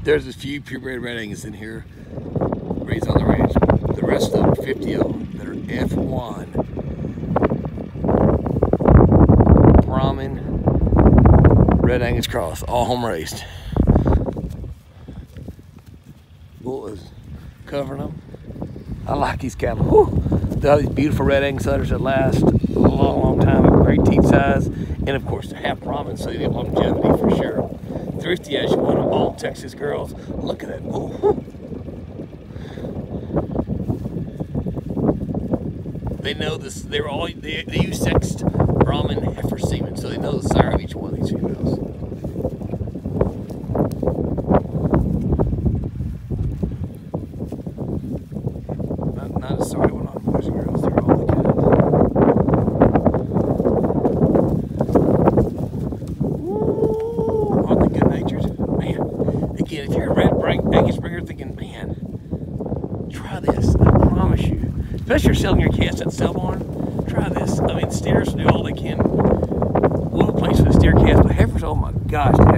There's a few purebred red Angus in here, raised on the ranch. The rest of them, 50 of them, that are F1 Brahman red Angus cross, all home raised. Bull is covering them. I like these cattle. Whew. They're all these beautiful red Angus udders that last a long time, a great teeth size, and of course they're half Brahman, so they get longevity for sure. Thrifty as you want them, all Texas girls. Look at that. Ooh. They know this. They use sexed Brahman heifer semen, so they know the sire of each one of these females. Not a sorry one on boys and girls. They're all the kids. Ooh, aren't they good natured? Man, again, if you're a red Angus bringer thinking, man, try this. I promise you. Especially if you're selling your calves at sale barn, try this. I mean, steers do all they can. Little place for the steer calves, but heifers, oh my gosh.